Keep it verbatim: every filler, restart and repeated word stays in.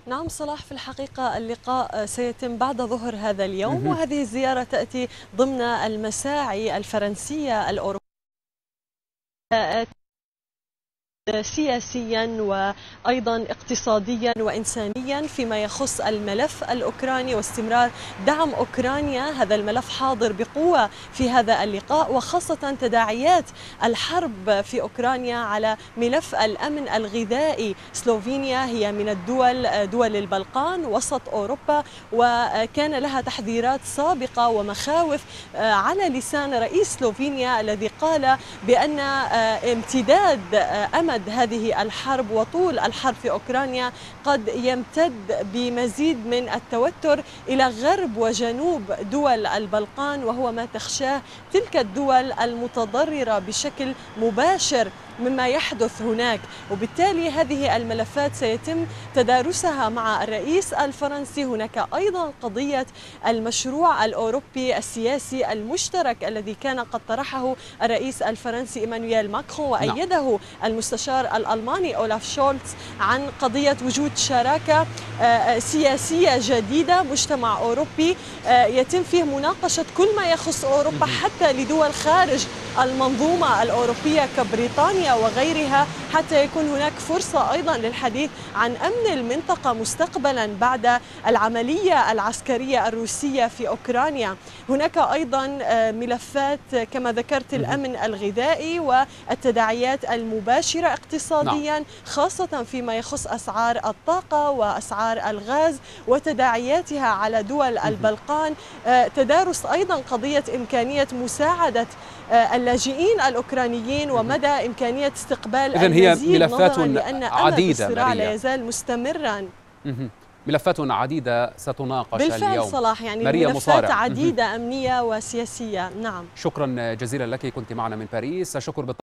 نعم صلاح، في الحقيقة اللقاء سيتم بعد ظهر هذا اليوم، وهذه الزيارة تأتي ضمن المساعي الفرنسية الأوروبية سياسيا وأيضا اقتصاديا وإنسانيا فيما يخص الملف الأوكراني واستمرار دعم أوكرانيا. هذا الملف حاضر بقوة في هذا اللقاء، وخاصة تداعيات الحرب في أوكرانيا على ملف الأمن الغذائي. سلوفينيا هي من الدول دول البلقان وسط أوروبا، وكان لها تحذيرات سابقة ومخاوف على لسان رئيس سلوفينيا الذي قال بأن امتداد أمد هذه الحرب وطول الحرب في أوكرانيا قد يمتد بمزيد من التوتر إلى غرب وجنوب دول البلقان، وهو ما تخشاه تلك الدول المتضررة بشكل مباشر مما يحدث هناك. وبالتالي هذه الملفات سيتم تدارسها مع الرئيس الفرنسي. هناك أيضا قضية المشروع الأوروبي السياسي المشترك الذي كان قد طرحه الرئيس الفرنسي إيمانويل ماكرون وأيده المستشار الألماني أولاف شولتز عن قضية وجود شراكة سياسية جديدة، مجتمع أوروبي يتم فيه مناقشة كل ما يخص أوروبا حتى لدول خارج المنظومة الأوروبية كبريطانيا وغيرها، حتى يكون هناك فرصة أيضا للحديث عن أمن المنطقة مستقبلا بعد العملية العسكرية الروسية في أوكرانيا. هناك أيضا ملفات كما ذكرت الأمن الغذائي والتداعيات المباشرة اقتصاديا، خاصة فيما يخص أسعار الطاقة وأسعار الغاز وتداعياتها على دول البلقان. تدارس أيضا قضية إمكانية مساعدة اللاجئين الأوكرانيين ومدى إمكانية استقبال إذن هي المزيد، ملفات نظرا لأن عديدة الصراع لا يزال مستمرا. ملفات عديدة ستناقش بالفعل اليوم. صلاح، يعني ماريا ملفات مصارع. عديدة أمنية وسياسية. نعم، شكرا جزيلا لك، كنت معنا من باريس. شكر بالطبع